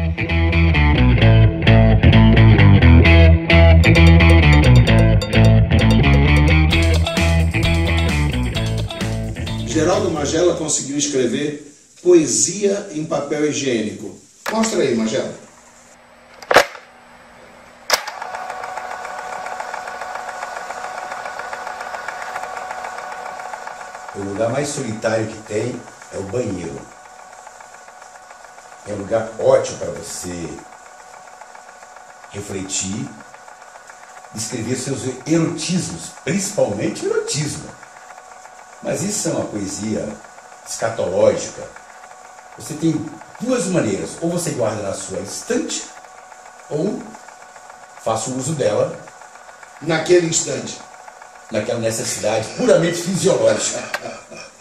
Geraldo Magela conseguiu escrever poesia em papel higiênico. Mostra aí, Magela. O lugar mais solitário que tem é o banheiro. É um lugar ótimo para você refletir, escrever seus erotismos, principalmente erotismo. Mas isso é uma poesia escatológica. Você tem duas maneiras: ou você guarda na sua estante, ou faça o uso dela naquele instante, naquela necessidade puramente fisiológica.